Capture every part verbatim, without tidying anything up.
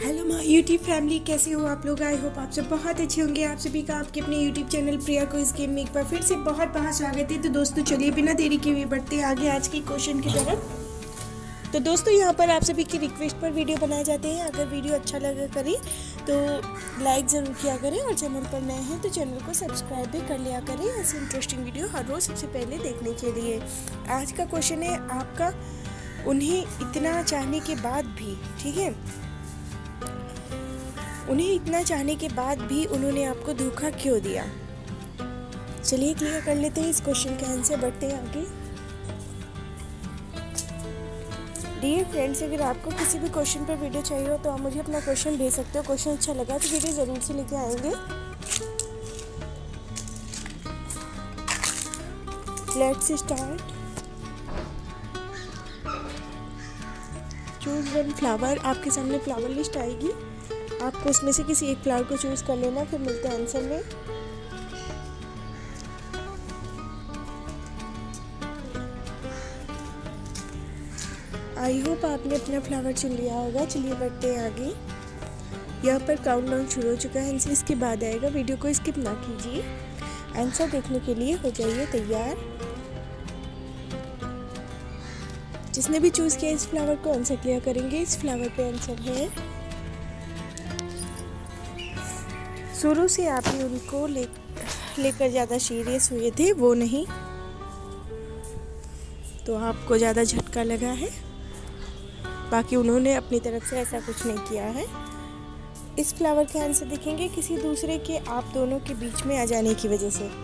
Hello my YouTube family, कैसे हो आप लोग। आई होप आप सब बहुत अच्छे होंगे। आप सभी का आपके अपने यूट्यूब चैनल प्रिया को इस गेम में एक बार फिर से बहुत बहुत स्वागत है। तो दोस्तों चलिए बिना देरी के हुए बढ़ते हैं आगे आज के क्वेश्चन की तरफ। तो दोस्तों यहाँ पर आप सभी की रिक्वेस्ट पर वीडियो बनाए जाते हैं। अगर वीडियो अच्छा लगा करें तो लाइक ज़रूर किया करें और चैनल पर नए हैं तो चैनल को सब्सक्राइब भी कर लिया करें ऐसे इंटरेस्टिंग वीडियो हर रोज़ सबसे पहले देखने के लिए। आज का क्वेश्चन है आपका, उन्हें इतना चाहने के बाद भी, ठीक है, उन्हें इतना चाहने के बाद भी उन्होंने आपको धोखा क्यों दिया। चलिए क्लियर कर लेते हैं इस क्वेश्चन के आंसर, बढ़ते हैं आगे। डियर फ्रेंड्स, अगर आपको किसी भी क्वेश्चन पर वीडियो चाहिए हो तो आप मुझे अपना क्वेश्चन भेज सकते हो। क्वेश्चन अच्छा लगा तो वीडियो ज़रूर से लेके आएंगे। Let's start. Choose one flower. आपके सामने फ्लावर लिस्ट आएगी, आपको उसमें से किसी एक फ्लावर को चूज कर लेना, फिर मिलते हैं आंसर में। आई होप आपने अपना फ्लावर चुन लिया होगा। चलिए बढ़ते हैं आगे। यहाँ पर काउंटडाउन शुरू हो चुका है, आंसर इसके बाद आएगा। वीडियो को स्किप ना कीजिए, आंसर देखने के लिए हो जाइए तैयार। जिसने भी चूज किया इस फ्लावर को आंसर क्लियर करेंगे। इस फ्लावर पे आंसर है, शुरू से आप ही उनको ले लेकर ज़्यादा सीरियस हुए थे, वो नहीं, तो आपको ज़्यादा झटका लगा है। बाकी उन्होंने अपनी तरफ से ऐसा कुछ नहीं किया है। इस फ्लावर के आंसर देखेंगे, किसी दूसरे के आप दोनों के बीच में आ जाने की वजह से।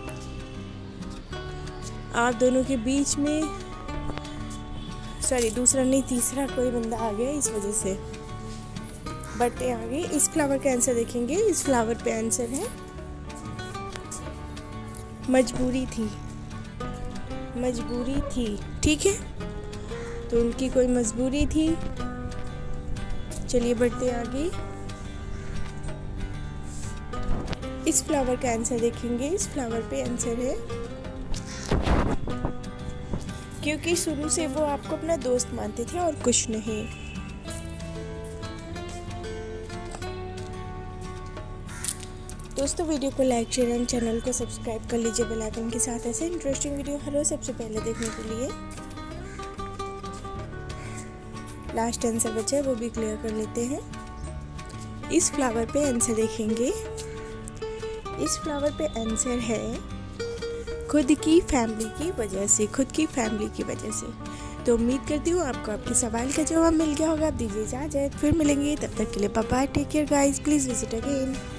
आप दोनों के बीच में, सॉरी दूसरा नहीं तीसरा कोई बंदा आ गया इस वजह से। बढ़ते आगे। इस फ्लावर का आंसर देखेंगे। इस फ्लावर पे आंसर है, मजबूरी थी। मजबूरी थी, ठीक है, तो उनकी कोई मजबूरी थी। चलिए बढ़ते आगे। इस फ्लावर का आंसर देखेंगे। इस फ्लावर पे आंसर है, क्योंकि शुरू से वो आपको अपना दोस्त मानते थे और कुछ नहीं। दोस्तों वीडियो को लाइक शेयर एंड चैनल को सब्सक्राइब कर लीजिए बेल आइकन के साथ ऐसे इंटरेस्टिंग वीडियो हर रोज सबसे पहले देखने के लिए। लास्ट आंसर बचा है, वो भी क्लियर कर लेते हैं। इस फ्लावर पे आंसर देखेंगे। इस फ्लावर पे आंसर है, खुद की फैमिली की वजह से। खुद की फैमिली की वजह से। तो उम्मीद करती हूँ आपको आपके सवाल का जवाब मिल गया होगा। आप दीजिए इजाज़त, फिर मिलेंगे, तब तक के लिए bye bye, take care guys, please visit again.